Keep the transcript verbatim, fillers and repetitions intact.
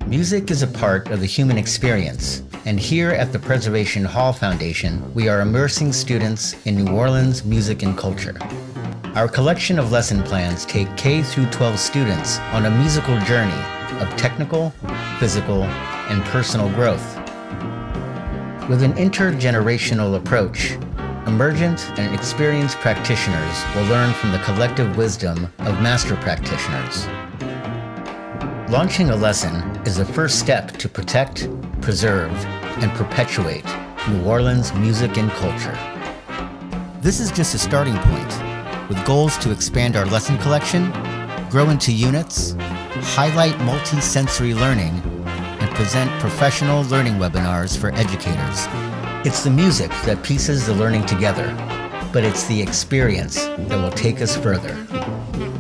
Music is a part of the human experience, and here at the Preservation Hall Foundation, we are immersing students in New Orleans music and culture. Our collection of lesson plans take K through twelve students on a musical journey of technical, physical, and personal growth. With an intergenerational approach, emergent and experienced practitioners will learn from the collective wisdom of master practitioners. Launching a lesson is the first step to protect, preserve, and perpetuate New Orleans music and culture. This is just a starting point, with goals to expand our lesson collection, grow into units, highlight multi-sensory learning, and present professional learning webinars for educators. It's the music that pieces the learning together, but it's the experience that will take us further.